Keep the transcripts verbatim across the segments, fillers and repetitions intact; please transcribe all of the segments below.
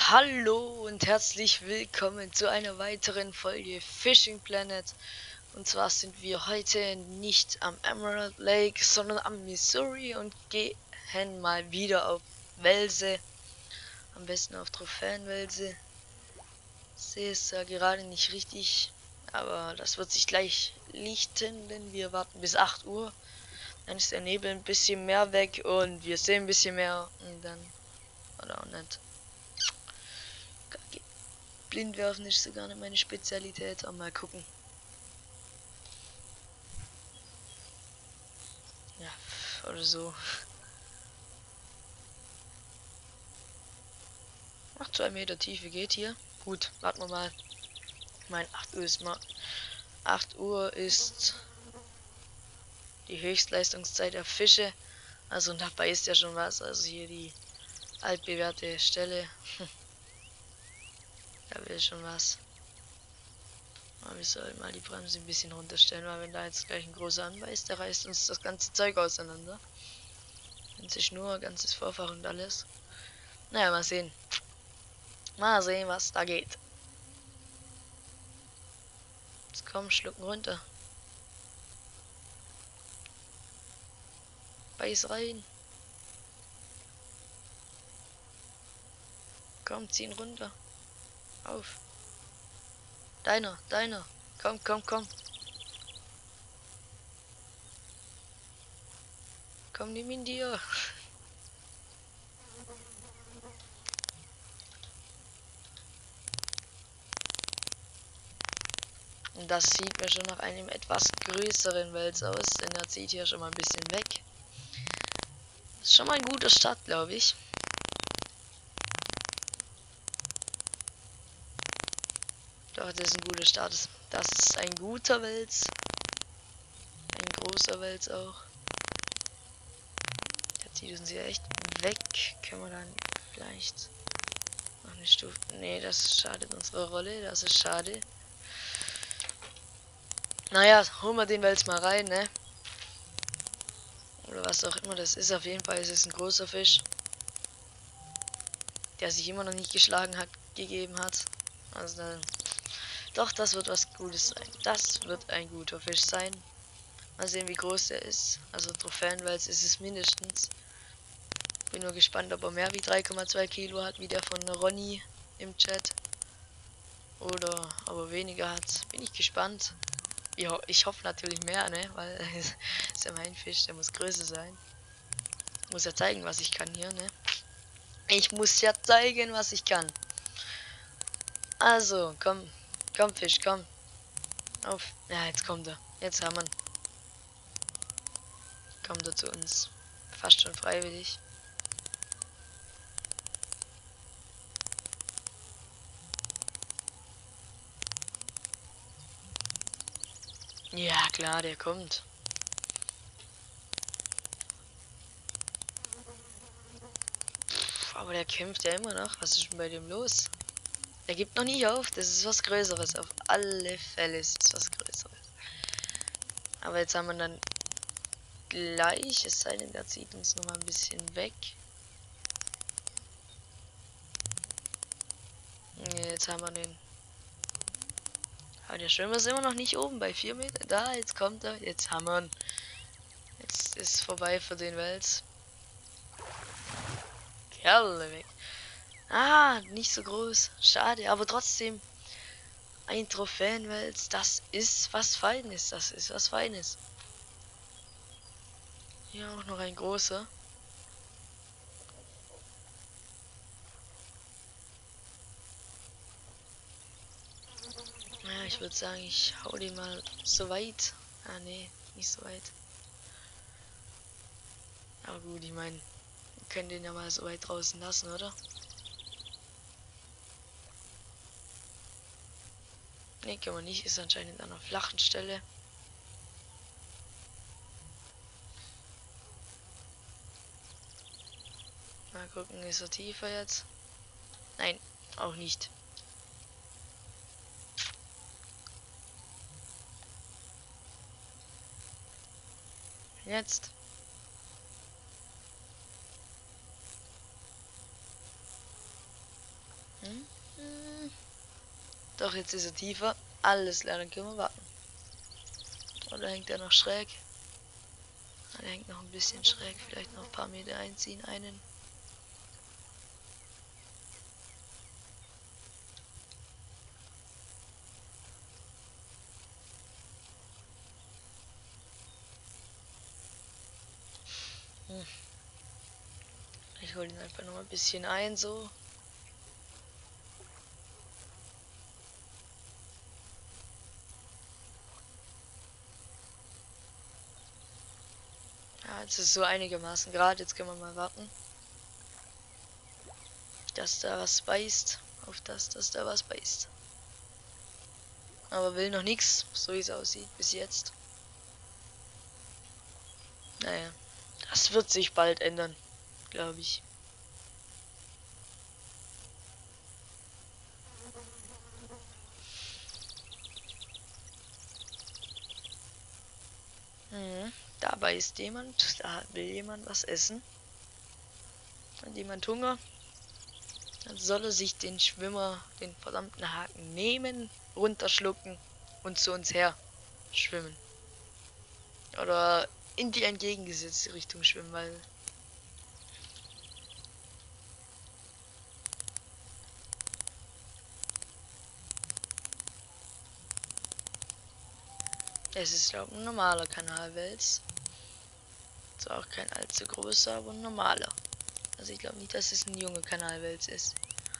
Hallo und herzlich willkommen zu einer weiteren Folge Fishing Planet. Und zwar sind wir heute nicht am Emerald Lake, sondern am Missouri und gehen mal wieder auf Welse. Am besten auf Trophäenwelse. Sehe es ja gerade nicht richtig, aber das wird sich gleich lichten, denn wir warten bis acht Uhr. Dann ist der Nebel ein bisschen mehr weg und wir sehen ein bisschen mehr und dann, oder auch nicht. Blindwerfen ist sogar nicht meine Spezialität, aber mal gucken. Ja, oder so. Ach, zwei Meter Tiefe geht hier. Gut, warten wir mal. Mein acht Uhr ist mal. acht Uhr ist die Höchstleistungszeit der Fische. Also dabei ist ja schon was. Also hier die altbewährte Stelle. Da will schon was. Aber wir sollten mal die Bremse ein bisschen runterstellen, weil wenn da jetzt gleich ein großer anbeißt, der reißt uns das ganze Zeug auseinander. Ganze Schnur, ganzes Vorfach und alles. Naja, mal sehen. Mal sehen, was da geht. Jetzt komm, schlucken runter. Beiß rein. Komm, zieh ihn runter. Auf. Deiner, deiner. Komm, komm, komm. Komm, nimm ihn dir. Und das sieht mir schon nach einem etwas größeren Wels aus, denn er zieht hier schon mal ein bisschen weg. Das ist schon mal ein guter Start, glaube ich. Doch, das ist ein guter Start. Das ist ein guter Wels. Ein großer Wels auch. Der zieht uns hier echt weg. Können wir dann vielleicht noch eine Stufe... Nee, das schadet unserer Rolle. Das ist schade. Naja, holen wir den Wels mal rein, ne? Oder was auch immer das ist. Auf jeden Fall ist es ein großer Fisch, der sich immer noch nicht geschlagen hat, gegeben hat. Also dann, doch, das wird was Gutes sein. Das wird ein guter Fisch sein. Mal sehen, wie groß der ist. Also Trophäenwels ist es mindestens. Bin nur gespannt, ob er mehr wie drei Komma zwei Kilo hat, wie der von Ronny im Chat. Oder ob er weniger hat. Bin ich gespannt. Ja, ich hoffe natürlich mehr, ne? Weil ist ja mein Fisch, der muss größer sein. Muss ja zeigen, was ich kann hier, ne? Ich muss ja zeigen, was ich kann. Also, komm. Komm, Fisch, komm. Auf. Ja, jetzt kommt er. Jetzt haben wir ihn. Kommt er zu uns. Fast schon freiwillig. Ja, klar, der kommt. Pff, aber der kämpft ja immer noch. Was ist denn bei dem los? Der gibt noch nie auf. Das ist was Größeres. Auf alle Fälle ist es was Größeres. Aber jetzt haben wir dann gleich, es sei denn, der zieht uns noch mal ein bisschen weg. Jetzt haben wir den. Aber der Schwimmer ist immer noch nicht oben bei vier Meter. Da, jetzt kommt er. Jetzt haben wir ihn. Jetzt ist vorbei für den Wels. Kerle weg. Ah, nicht so groß. Schade, aber trotzdem ein Trophäenwels. Das ist was Feines. Das ist was Feines. Hier auch noch ein großer. Ja, ich würde sagen, ich hau den mal so weit. Ah, nee, nicht so weit. Aber gut, ich meine, wir können den ja mal so weit draußen lassen, oder? Ne, können wir nicht. Ist anscheinend an einer flachen Stelle. Mal gucken, ist er tiefer jetzt? Nein, auch nicht. Jetzt. Doch, jetzt ist er tiefer. Alles klar, dann können wir warten. Oder hängt er noch schräg? Er hängt noch ein bisschen schräg. Vielleicht noch ein paar Meter einziehen. Einen. Hm. Ich hole ihn einfach noch ein bisschen ein, so. Ja, jetzt ist so einigermaßen gerade. Jetzt können wir mal warten, dass da was beißt. Auf das, dass da was beißt. Aber will noch nichts, so wie es aussieht, bis jetzt. Naja, das wird sich bald ändern, glaube ich. Mhm. Da beißt jemand, da will jemand was essen. Hat jemand Hunger? Dann soll er sich den Schwimmer, den verdammten Haken nehmen, runterschlucken und zu uns her schwimmen. Oder in die entgegengesetzte Richtung schwimmen, weil es ist, glaube ich, ein normaler Kanalwels. Zwar auch kein allzu großer, aber ein normaler. Also ich glaube nicht, dass es ein junger Kanalwels ist.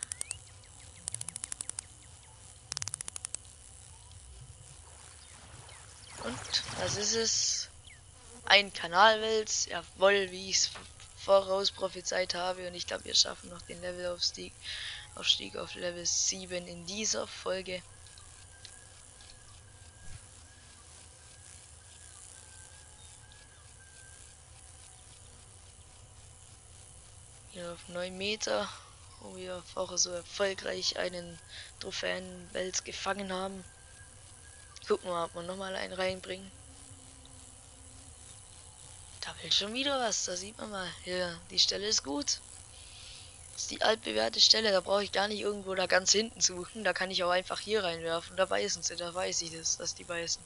Und was ist es? Ein Kanalwels, jawohl, wie ich es voraus prophezeit habe. Und ich glaube, wir schaffen noch den Levelaufstieg Aufstieg auf Level sieben in dieser Folge. Hier auf neun Meter, wo wir vorher so erfolgreich einen Trophäenwels gefangen haben. Gucken wir mal, ob wir nochmal einen reinbringen. Da will schon wieder was, da sieht man mal. Hier, die Stelle ist gut. Das ist die altbewährte Stelle, da brauche ich gar nicht irgendwo da ganz hinten suchen. Da kann ich auch einfach hier reinwerfen. Da beißen sie, da weiß ich das, dass die beißen.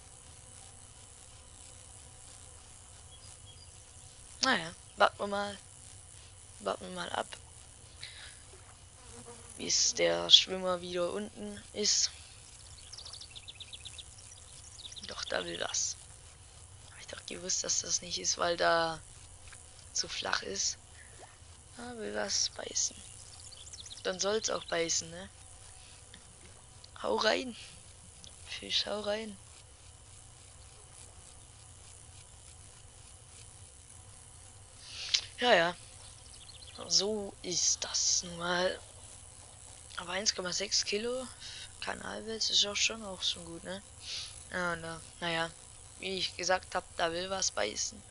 Naja, warten wir mal. Warten wir mal ab, bis der Schwimmer wieder unten ist. Doch, da will was. Hab ich doch gewusst, dass das nicht ist, weil da zu flach ist. Da will was beißen. Dann soll's auch beißen, ne? Hau rein. Fisch, hau rein. Ja, ja. So ist das nun mal. Aber eins Komma sechs Kilo Kanalwels ist auch schon auch schon gut, ne? Ja, na, naja. Wie ich gesagt habe, da will was beißen.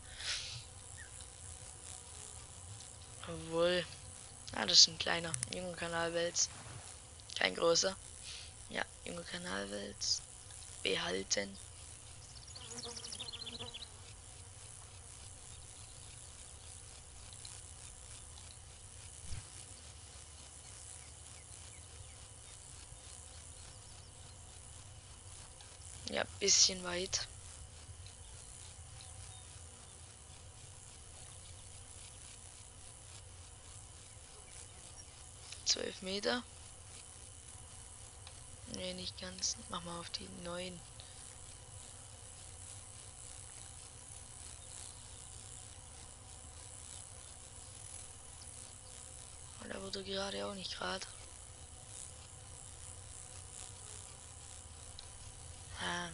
Obwohl. Ah, das ist ein kleiner, junger Kanalwels. Kein großer. Ja, junger Kanalwels. Behalten. Ja, bisschen weit. zwölf Meter. Ne, nicht ganz. Mach mal auf die neun. Da wurde gerade auch nicht gerade. Ah.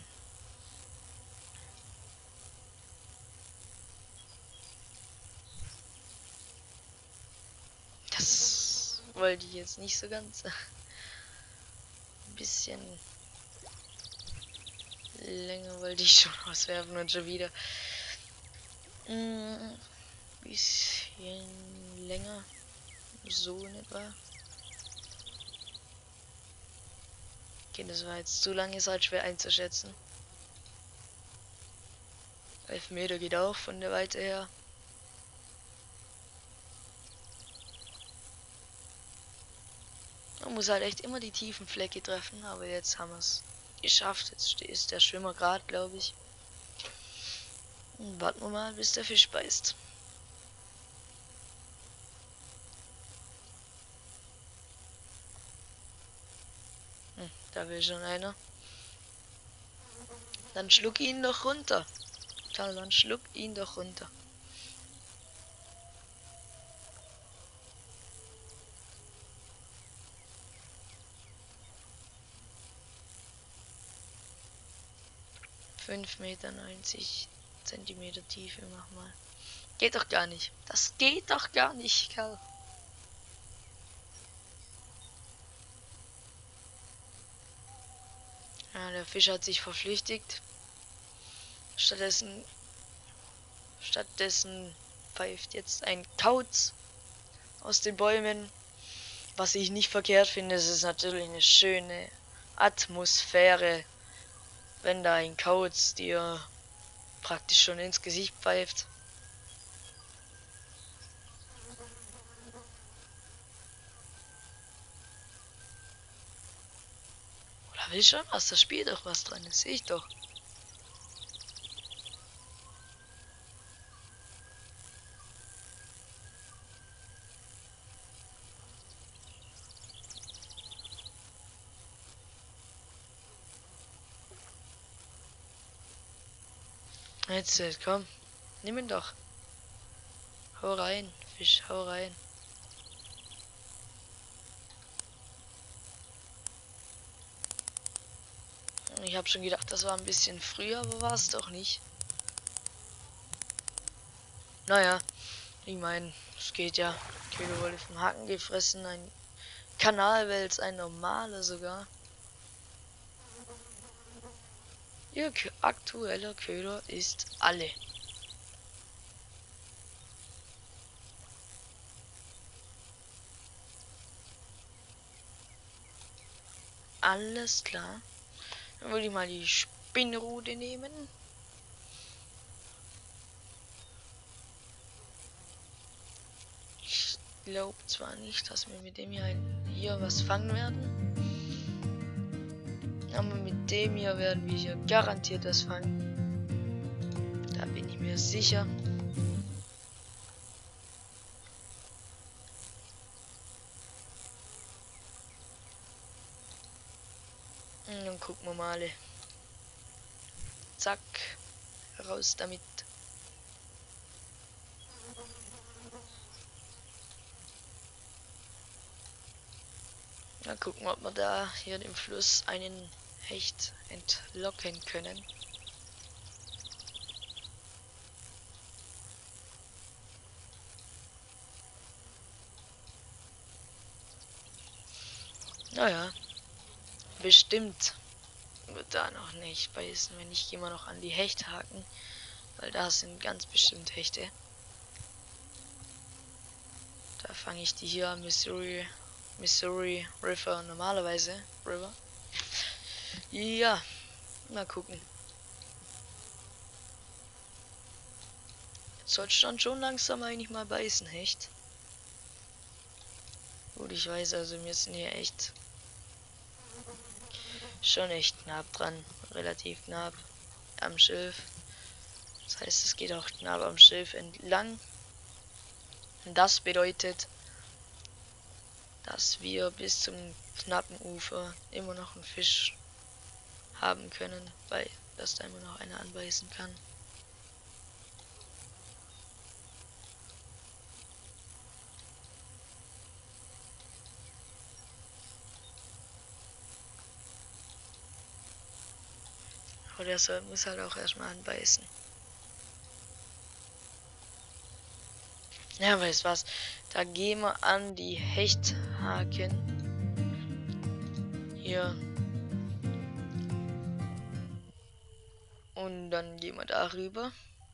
Das wollte ich jetzt nicht so ganz. Ein bisschen länger wollte ich schon auswerfen und schon wieder. Ein bisschen länger. So in etwa. Okay, das war jetzt zu lange, ist halt schwer einzuschätzen. elf Meter geht auch von der Weite her. Man muss halt echt immer die tiefen Flecke treffen, aber jetzt haben wir es geschafft. Jetzt ist der Schwimmer gerade, glaube ich. Und warten wir mal, bis der Fisch beißt. Hm, da will schon einer. Dann schluck ihn doch runter. Dann schluck ihn doch runter. fünf Meter neunzig Zentimeter Tiefe, mach mal. Geht doch gar nicht. Das geht doch gar nicht, Kerl. Ja, der Fisch hat sich verflüchtigt. Stattdessen, stattdessen pfeift jetzt ein Kauz aus den Bäumen. Was ich nicht verkehrt finde, es ist natürlich eine schöne Atmosphäre, wenn da ein Kauz dir praktisch schon ins Gesicht pfeift. Oder will schon was? Da spielt doch was dran, das sehe ich doch. Jetzt, äh, komm, nimm ihn doch. Hau rein, Fisch, hau rein. Ich habe schon gedacht, das war ein bisschen früher, aber war es doch nicht. Naja, ich meine, es geht ja. Köder wurde vom Haken gefressen, ein Kanalwels, ein normaler sogar. Ihr aktueller Köder ist alle. Alles klar. Dann würde ich mal die Spinnrute nehmen. Ich glaube zwar nicht, dass wir mit dem hier, ein, hier was fangen werden. Aber mit dem hier werden wir hier garantiert was fangen. Da bin ich mir sicher. Und dann gucken wir mal. Zack. Raus damit. Dann gucken wir, ob wir da hier im Fluss einen Hecht entlocken können. Naja, bestimmt wird da noch nicht beißen, wenn ich gehe mal noch an die Hechthaken, weil da sind ganz bestimmt Hechte. Da fange ich die hier Missouri, Missouri River normalerweise. River. Ja, mal gucken. Jetzt sollte dann schon langsam eigentlich mal beißen, Hecht. Gut, ich weiß, also wir sind hier echt schon echt knapp dran, relativ knapp am Schilf. Das heißt, es geht auch knapp am Schilf entlang. Und das bedeutet, dass wir bis zum knappen Ufer immer noch einen Fisch haben können, weil das da immer noch einer anbeißen kann. Aber der soll, muss halt auch erstmal anbeißen. Ja, weißt was? Da gehen wir an die Hechthaken. Hier. Und dann gehen wir darüber.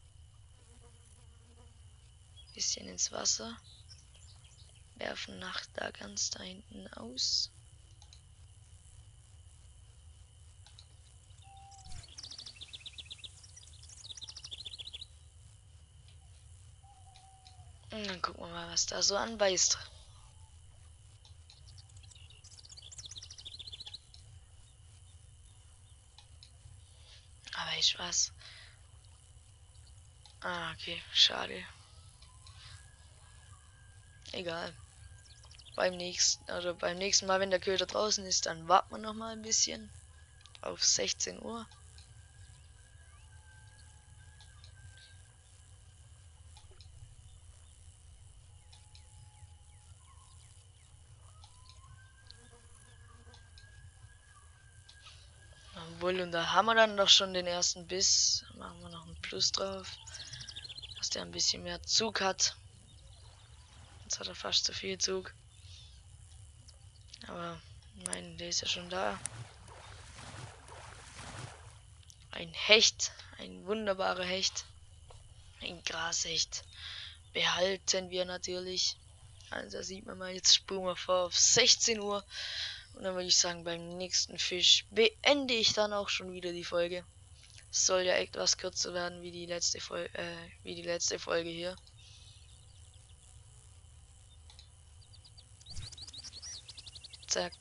Bisschen ins Wasser. Werfen nach da ganz da hinten aus. Und dann gucken wir mal, was da so anbeißt. weißt du was? Ah, okay, schade. Egal. Beim nächsten, oder beim nächsten Mal, wenn der Köder draußen ist, dann warten wir noch mal ein bisschen auf sechzehn Uhr. Obwohl, und da haben wir dann doch schon den ersten Biss. Da machen wir noch ein Plus drauf, dass der ein bisschen mehr Zug hat. Jetzt hat er fast zu viel Zug. Aber mein, der ist ja schon da. Ein Hecht, ein wunderbarer Hecht. Ein Grashecht. Behalten wir natürlich. Also da sieht man mal, jetzt spulen wir vor auf sechzehn Uhr. Und dann würde ich sagen, beim nächsten Fisch beende ich dann auch schon wieder die Folge. Es soll ja etwas kürzer werden wie die letzte Folge, äh, wie die letzte Folge hier. Zack.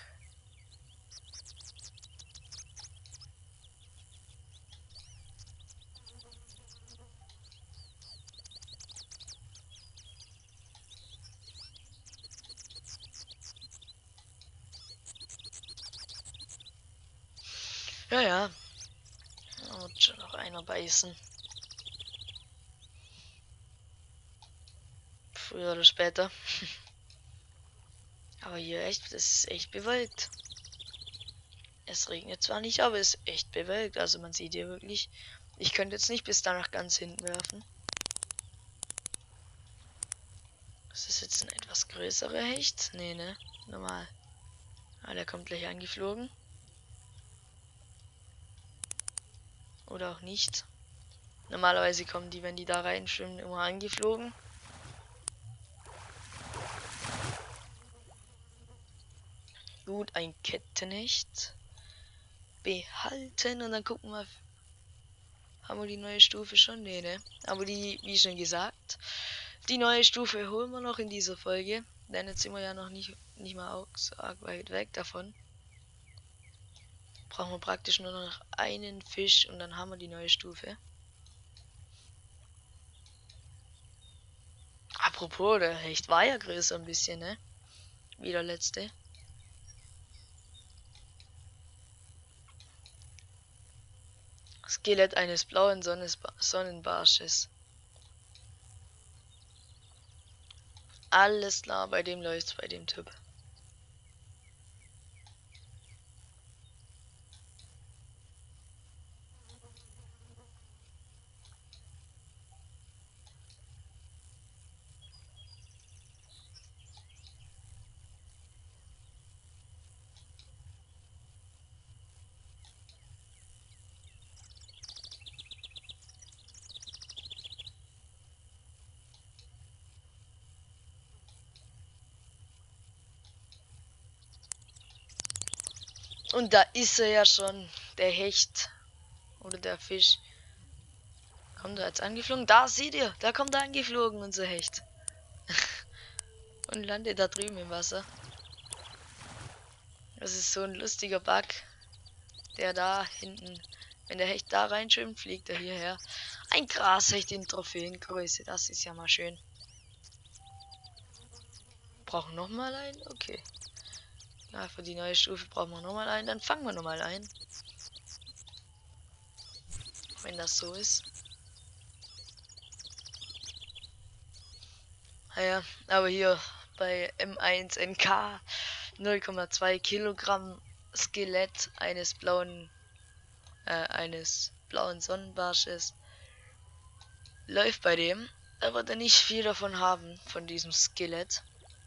Ja, ja. Da wird schon noch einer beißen. Früher oder später. Aber hier echt, das ist echt bewölkt. Es regnet zwar nicht, aber es ist echt bewölkt. Also man sieht hier wirklich. Ich könnte jetzt nicht bis da nach ganz hinten werfen. Das ist jetzt ein etwas größerer Hecht. Nee, ne? Normal. Ah, der kommt gleich angeflogen. Oder auch nicht. Normalerweise kommen die, wenn die da reinschwimmen, immer angeflogen. Gut, ein Kettenhecht. Behalten und dann gucken wir. Haben wir die neue Stufe schon? Nee, ne? Aber die, wie schon gesagt, die neue Stufe holen wir noch in dieser Folge. Denn jetzt sind wir ja noch nicht, nicht mal auch so arg weit weg davon. Brauchen wir praktisch nur noch einen Fisch und dann haben wir die neue Stufe. Apropos, der Hecht war ja größer ein bisschen, ne? Wie der letzte. Skelett eines blauen Sonnenbarsches. Alles klar, bei dem läuft's, bei dem Typ. Und da ist er ja schon, der Hecht. Oder der Fisch. Kommt er jetzt angeflogen? Da seht ihr, da kommt er angeflogen, unser Hecht. Und landet da drüben im Wasser. Das ist so ein lustiger Bug. Der da hinten, wenn der Hecht da reinschwimmt, fliegt er hierher. Ein Grashecht in Trophäengröße, das ist ja mal schön. Brauchen noch mal einen? Okay. Ja, für die neue Stufe brauchen wir noch mal einen. Dann fangen wir noch mal ein. Wenn das so ist. Naja, aber hier bei M eins N K null Komma zwei Kilogramm Skelett eines blauen äh, eines blauen Sonnenbarsches läuft bei dem. Da wird er nicht viel davon haben, von diesem Skelett.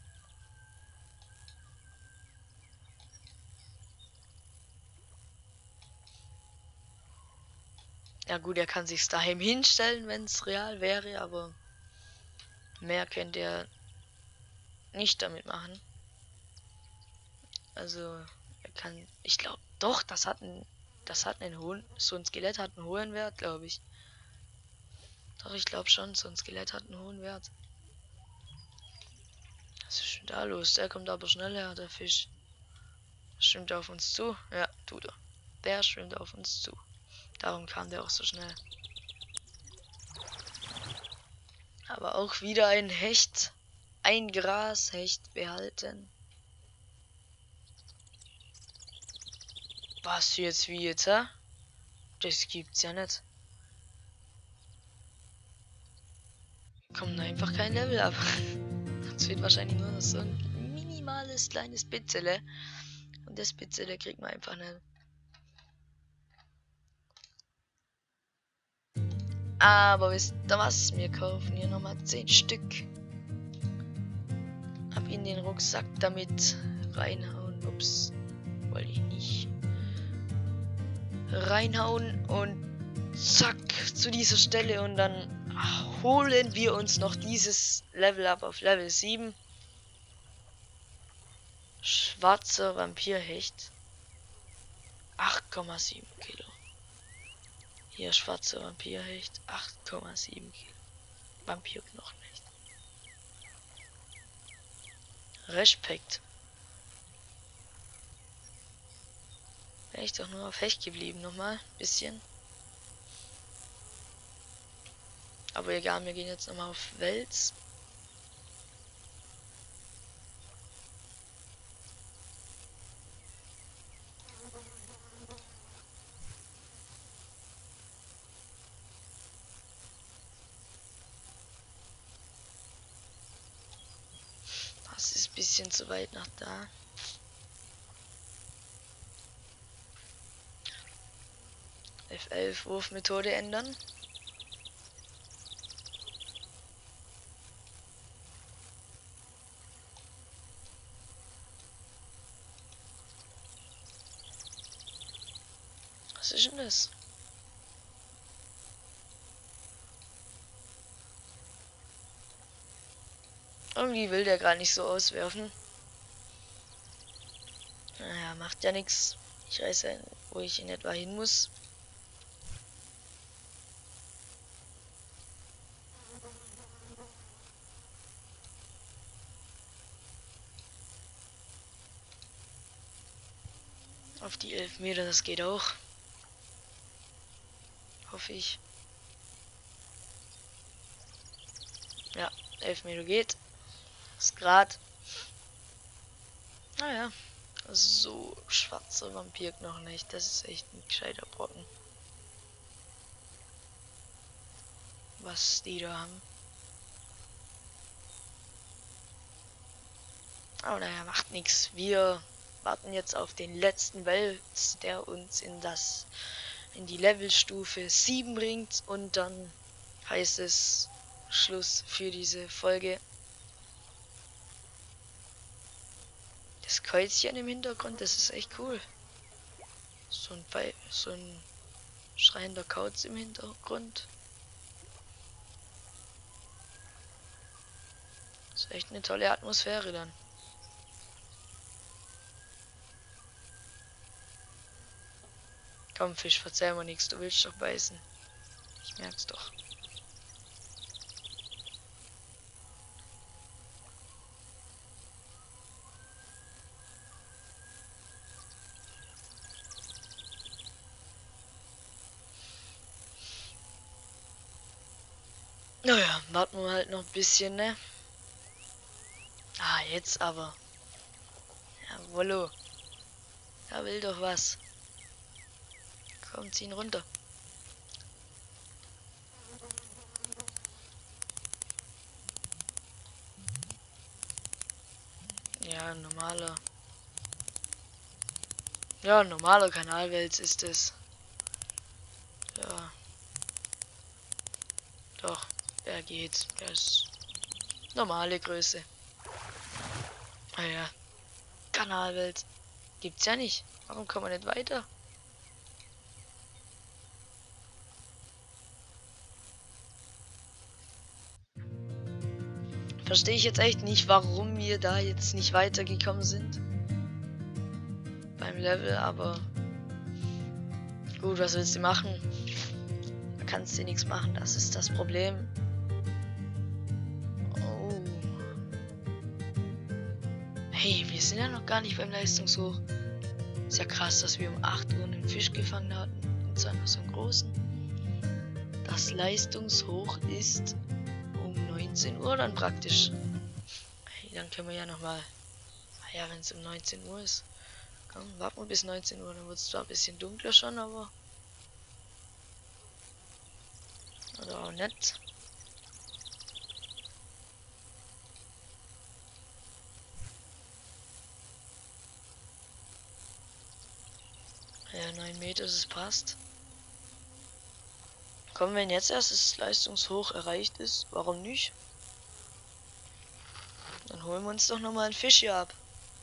Ja gut, er kann sich daheim hinstellen, wenn es real wäre, aber mehr könnte er nicht damit machen. Also er kann, ich glaube, doch, das hat ein, das hat einen hohen, so ein Skelett hat einen hohen Wert, glaube ich. Doch, ich glaube schon, so ein Skelett hat einen hohen Wert. Was ist denn da los? Der kommt aber schnell her, der Fisch. Schwimmt auf uns zu? Ja, tut er. Der schwimmt auf uns zu. Darum kam der auch so schnell. Aber auch wieder ein Hecht. Ein Grashecht behalten. Was jetzt wie jetzt, hä? Das gibt's ja nicht. Kommt einfach kein Level ab. Es wird wahrscheinlich nur noch so ein minimales kleines Bitzele. Und das Bitzele kriegt man einfach nicht. Aber wisst ihr was? Wir kaufen hier nochmal zehn Stück. Ab in den Rucksack damit reinhauen. Ups, wollte ich nicht. Reinhauen und zack zu dieser Stelle und dann holen wir uns noch dieses Level up auf Level sieben. Schwarzer Vampirhecht. acht Komma sieben Kilo. Hier schwarzer Vampirhecht. acht Komma sieben Kilo. Vampirknochenhecht. Respekt. Wäre ich doch nur auf Hecht geblieben nochmal. Bisschen. Aber egal, wir gehen jetzt nochmal auf Wels. Das ist ein bisschen zu weit nach da. F elf Wurfmethode ändern. Was ist denn das? Irgendwie will der gerade nicht so auswerfen. Naja, macht ja nichts. Ich weiß ja, wo ich in etwa hin muss. Auf die elf Meter, das geht auch. Hoffe ich. Ja, elf Meter geht. Ist grad. Naja. So schwarze Vampirknochen nicht. Das ist echt ein gescheiter Brocken. Was die da haben. Aber naja, macht nichts. Wir warten jetzt auf den letzten Wels, der uns in das in die Levelstufe sieben bringt und dann heißt es Schluss für diese Folge. Das Kreuzchen im Hintergrund, das ist echt cool. So ein Pfeil, so ein schreiender Kauz im Hintergrund. Das ist echt eine tolle Atmosphäre dann. Komm, Fisch, verzeih mir nichts, du willst doch beißen. Ich merk's doch. Naja, warten wir halt noch ein bisschen, ne? Ah, jetzt aber. Jawollo. Da will doch was. Komm, zieh ihn runter. Ja, normaler. Ja, normaler Kanalwels ist es. Ja. Doch, der geht. Der ist normale Größe. Ah ja. Kanalwels. Gibt's ja nicht. Warum kommen wir nicht weiter? Verstehe ich jetzt echt nicht, warum wir da jetzt nicht weitergekommen sind. Beim Level, aber gut, was willst du machen? Da kannst du nichts machen, das ist das Problem. Oh. Hey, wir sind ja noch gar nicht beim Leistungshoch. Ist ja krass, dass wir um acht Uhr einen Fisch gefangen hatten. und zwar so einen großen. Das Leistungshoch ist um neunzehn Uhr dann praktisch. Hey, dann können wir ja nochmal. Ah ja, wenn es um neunzehn Uhr ist. Komm, warten wir bis neunzehn Uhr, dann wird es zwar ein bisschen dunkler schon, aber. Oder auch nett. Ja, neun Meter, das passt. Komm, wenn jetzt erst das Leistungshoch erreicht ist, warum nicht? Dann holen wir uns doch nochmal einen Fisch hier ab.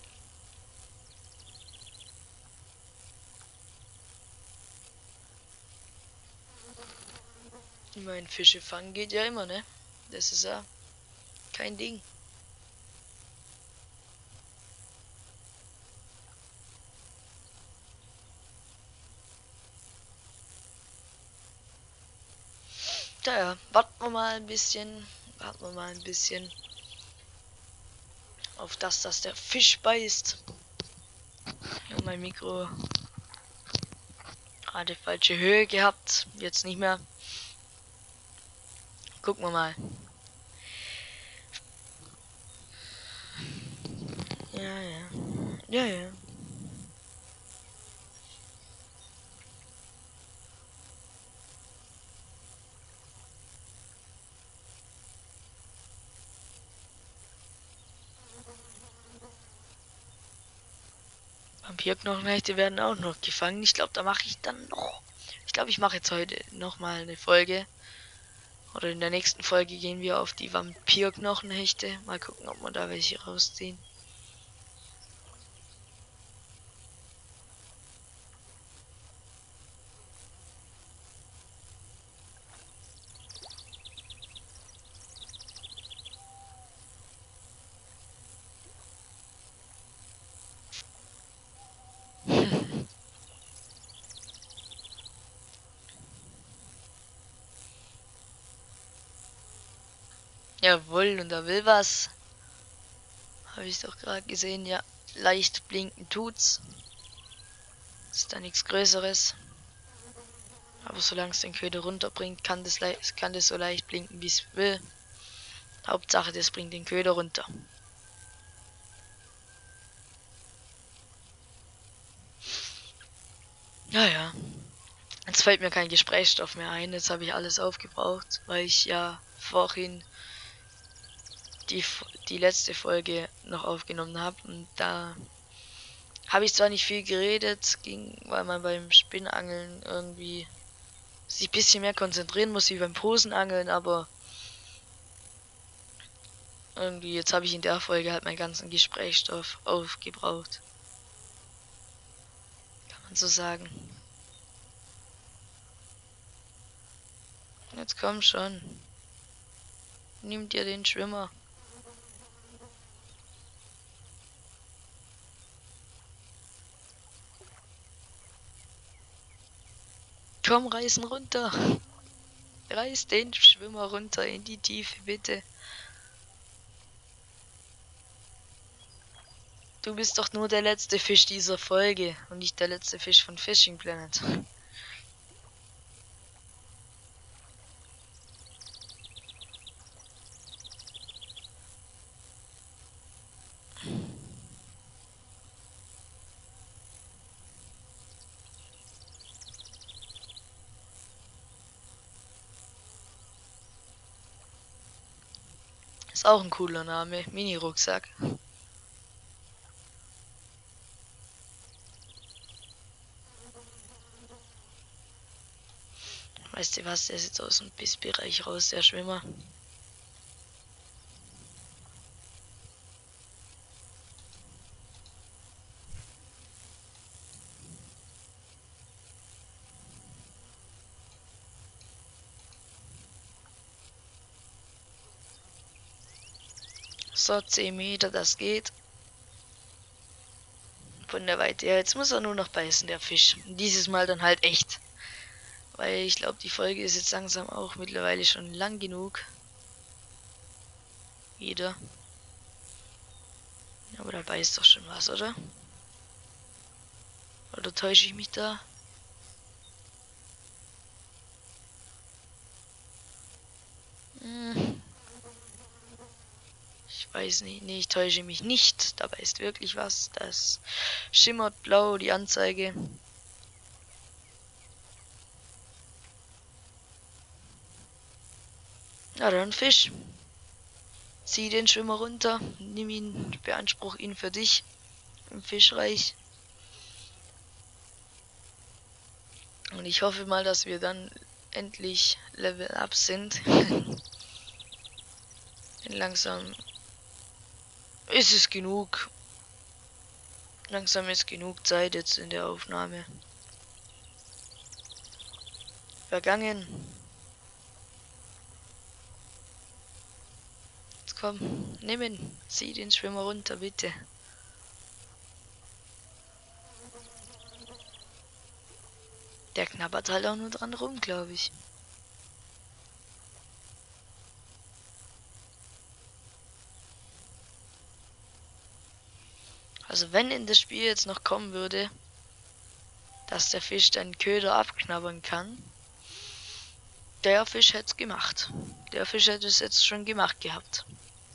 Ich meine, Fische fangen geht ja immer, ne? Das ist ja kein Ding. Daher, warten wir mal ein bisschen. Warten wir mal ein bisschen. Auf das, dass der Fisch beißt. Ja, mein Mikro gerade falsche Höhe gehabt. Jetzt nicht mehr. Gucken wir mal. Ja, ja. Ja, ja. Vampirknochenhechte werden auch noch gefangen. Ich glaube, da mache ich dann noch. Ich glaube, ich mache jetzt heute noch mal eine Folge. Oder in der nächsten Folge gehen wir auf die Vampirknochenhechte. Mal gucken, ob wir da welche rausziehen. Jawohl, und da will was. Habe ich doch gerade gesehen, ja. Leicht blinken tut's. Ist da nichts Größeres. Aber solange es den Köder runterbringt, kann das, kann das so leicht blinken, wie es will. Hauptsache, das bringt den Köder runter. Ja, ja. Jetzt fällt mir kein Gesprächsstoff mehr ein. Jetzt habe ich alles aufgebraucht, weil ich ja vorhin die, die letzte Folge noch aufgenommen habe. Und da habe ich zwar nicht viel geredet, ging, weil man beim Spinnangeln irgendwie sich ein bisschen mehr konzentrieren muss wie beim Posenangeln, aber irgendwie jetzt habe ich in der Folge halt meinen ganzen Gesprächsstoff aufgebraucht. Kann man so sagen. Jetzt komm schon. Nimm dir den Schwimmer. Komm, reißen runter. Reiß den Schwimmer runter in die Tiefe, bitte. Du bist doch nur der letzte Fisch dieser Folge und nicht der letzte Fisch von Fishing Planet. Ist auch ein cooler Name. Mini-Rucksack. Weißt du was, der ist jetzt aus dem Bissbereich raus, der Schwimmer. So, zehn Meter, das geht. Von der Weite her. Jetzt muss er nur noch beißen, der Fisch. Und dieses Mal dann halt echt. Weil ich glaube, die Folge ist jetzt langsam auch mittlerweile schon lang genug. Wieder. Aber da beißt doch schon was, oder? Oder täusche ich mich da? ist nicht. Nee, ich täusche mich nicht. Dabei ist wirklich was. Das schimmert blau, die Anzeige. Ja, dann Fisch. Zieh den Schwimmer runter. Nimm ihn, beanspruch ihn für dich im Fischreich. Und ich hoffe mal, dass wir dann endlich Level Up sind. Langsam ist es genug. Langsam ist genug Zeit jetzt in der Aufnahme vergangen. Jetzt komm, nimm ihn. Zieh den Schwimmer runter, bitte. Der knabbert halt auch nur dran rum, glaube ich. Also wenn in das Spiel jetzt noch kommen würde, dass der Fisch den Köder abknabbern kann, der Fisch hätte es gemacht. Der Fisch hätte es jetzt schon gemacht gehabt.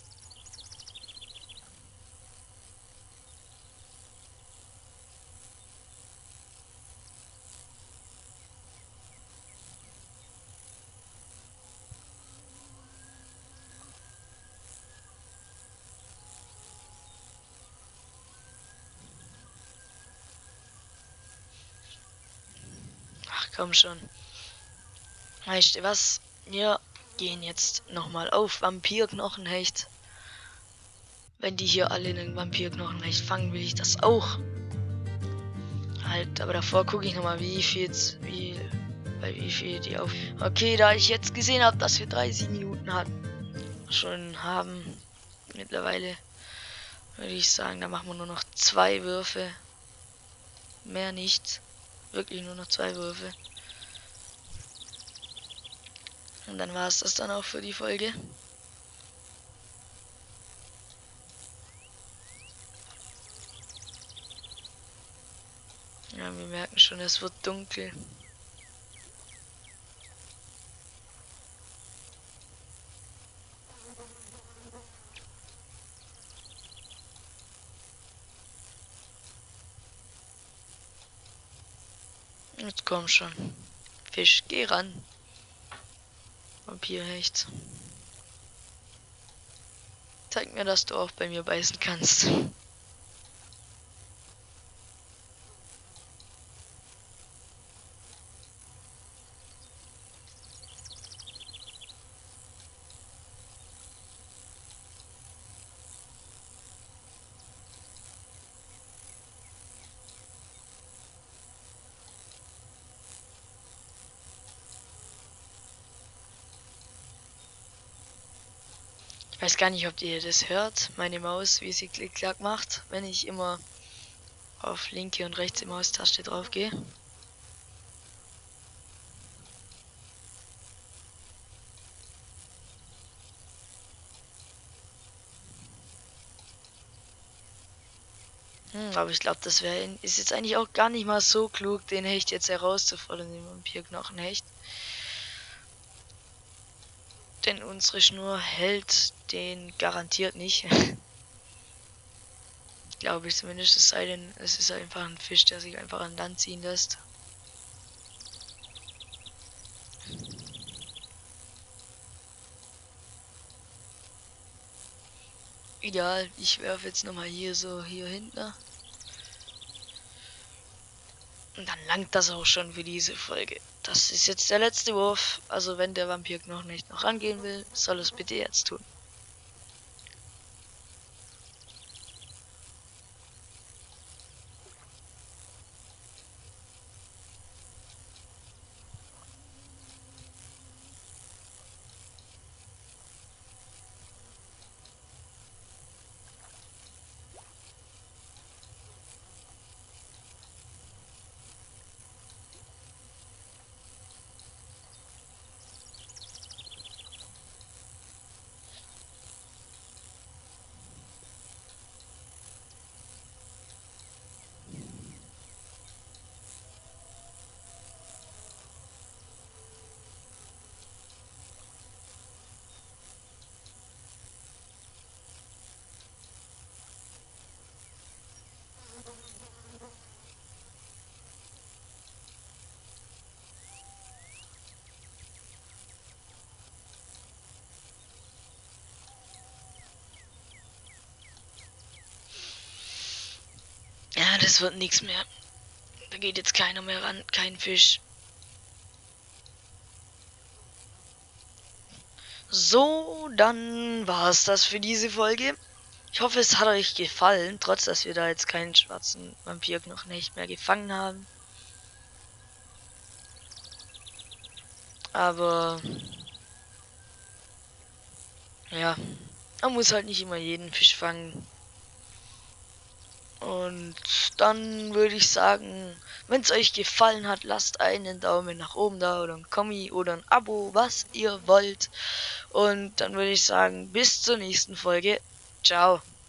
Ach komm schon. Weißt du was? Wir gehen jetzt nochmal auf Vampirknochenhecht. Wenn die hier alle einen Vampirknochenhecht fangen, will ich das auch. Halt, aber davor gucke ich nochmal, wie viel, wie, bei wie viel die auf. Okay, da ich jetzt gesehen habe, dass wir dreißig Minuten hat, schon haben, mittlerweile, würde ich sagen, da machen wir nur noch zwei Würfe. Mehr nicht. Wirklich nur noch zwei Würfe. Und dann war es das dann auch für die Folge. Ja, wir merken schon, es wird dunkel. Jetzt komm schon. Fisch, geh ran. Vampirhecht. Zeig mir, dass du auch bei mir beißen kannst. Ich weiß gar nicht, ob ihr das hört, meine Maus, wie sie klick-klack macht, wenn ich immer auf linke und rechte Maustaste drauf gehe. Hm, aber ich glaube, das wäre ist jetzt eigentlich auch gar nicht mal so klug, den Hecht jetzt herauszufordern, den Vampirknochenhecht. Denn unsere Schnur hält den garantiert nicht. Glaube ich zumindest, es sei denn, es ist einfach ein Fisch, der sich einfach an Land ziehen lässt. Egal, ich werfe jetzt nochmal hier so hier hinten. Und dann langt das auch schon für diese Folge. Das ist jetzt der letzte Wurf. Also wenn der Vampirknochen nicht noch rangehen will, soll es bitte jetzt tun. das wird nichts mehr. Da geht jetzt keiner mehr ran, kein Fisch. So, dann war es das für diese Folge. Ich hoffe, es hat euch gefallen, trotz dass wir da jetzt keinen schwarzen Vampir noch nicht mehr gefangen haben. Aber ja, man muss halt nicht immer jeden Fisch fangen. Und dann würde ich sagen, wenn es euch gefallen hat, lasst einen Daumen nach oben da oder ein Kommi oder ein Abo, was ihr wollt. Und dann würde ich sagen, bis zur nächsten Folge. Ciao.